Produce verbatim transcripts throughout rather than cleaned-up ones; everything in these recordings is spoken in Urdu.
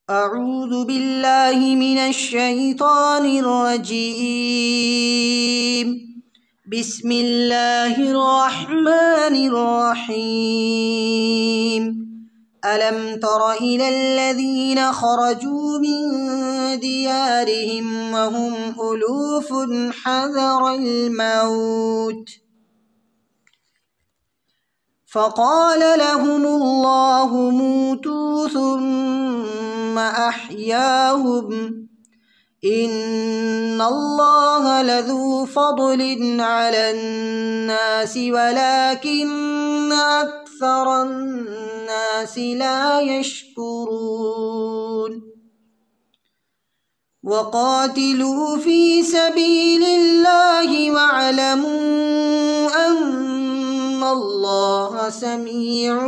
أعوذ بالله من الشيطان الرجيم. بسم الله الرحمن الرحيم. ألم تر إلى الذين خرجوا من ديارهم وهم ألوف حذر الموت فقال لهم الله موتوا ثم أحياهم إن الله لذو فضل على الناس ولكن أكثر الناس لا يشكرون. وقاتلوا في سبيل الله واعلموا أن الله سميع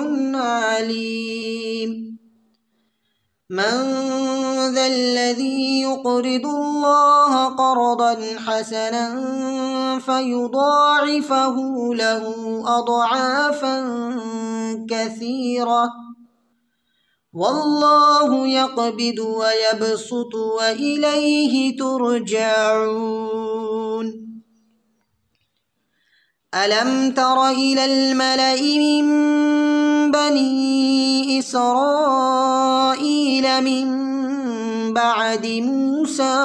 عليم. من ذا الذي يقرض الله قرضا حسنا فيضاعفه له أضعافا كثيرة والله يقبض ويبسط وإليه ترجعون. ألم تر إلى الملأ من بني إسرائيل من بعد موسى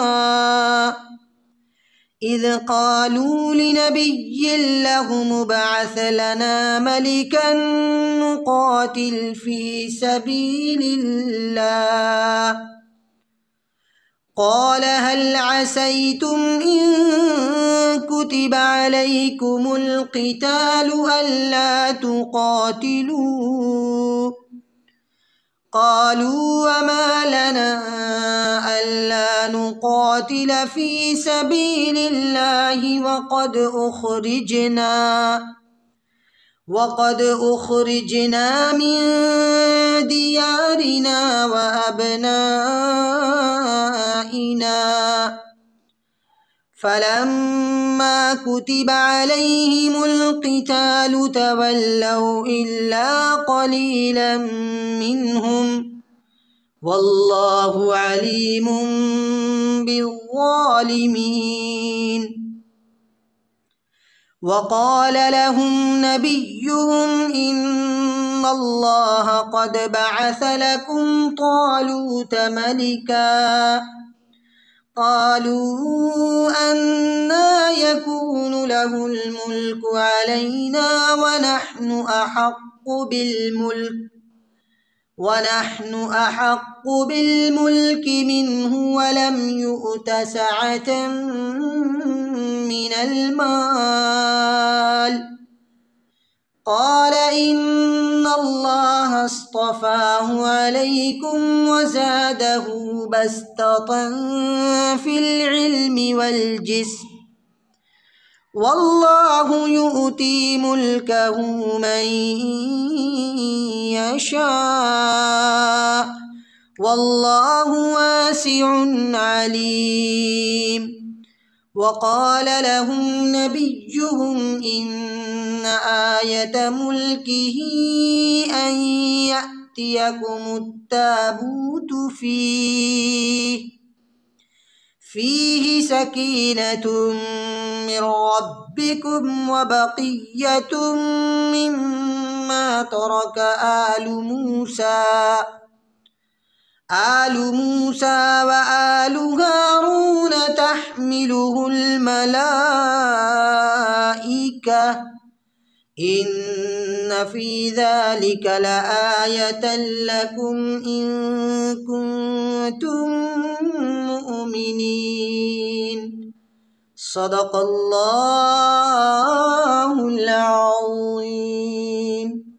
إذ قالوا لنبي له ابعث لنا ملكا نقاتل في سبيل الله قال هل عسيتم إن كتب عليكم القتال ألا تقاتلوا قالوا وما لنا ألا نقاتل في سبيل الله وقد أخرجنا وقد أخرجنا من ديارنا وأبنائنا فلما كتب عليهم القتال تولوا إلا قليلا منهم والله عليم بالظالمين. وقال لهم نبيهم إن الله قد بعث لكم طالوت ملكا قالوا أنى يكون له الملك علينا ونحن أحق بالملك ونحن أحق بالملك منه ولم يؤت سعة من المال قال إن الله اصطفاه عليكم وزاده بسطة في العلم والجسم والله يؤتي ملكه من يشاء والله واسع عليم. وقال لهم نبيهم إن آية ملكه أن يأتيكم التابوت فيه فيه سكينة من ربكم وبقية مما ترك آل موسى آل موسى وآل هارون تحمله الملائكة إن في ذلك لآية لكم إن كنتم مؤمنين. صدق الله العظيم.